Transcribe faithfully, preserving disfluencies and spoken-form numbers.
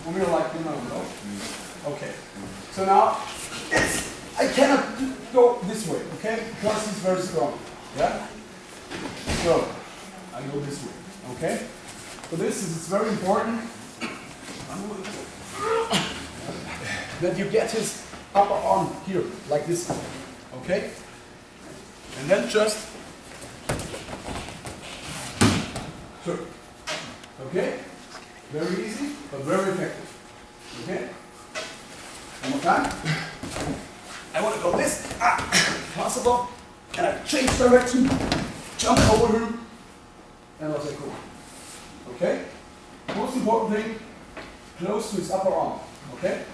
We're like, you know, no? Okay. So now, it's, I cannot go this way, okay? Because he's very strong. Yeah? So, I go this way, okay? So this is it's very important that you get his upper arm here, like this, okay? And then just, sure. Okay? Very easy, but very effective. Okay? One more time. I want to go this, ah, possible, and I change direction, jump over him, and I'll say cool. Okay? Most important thing, close to his upper arm. Okay?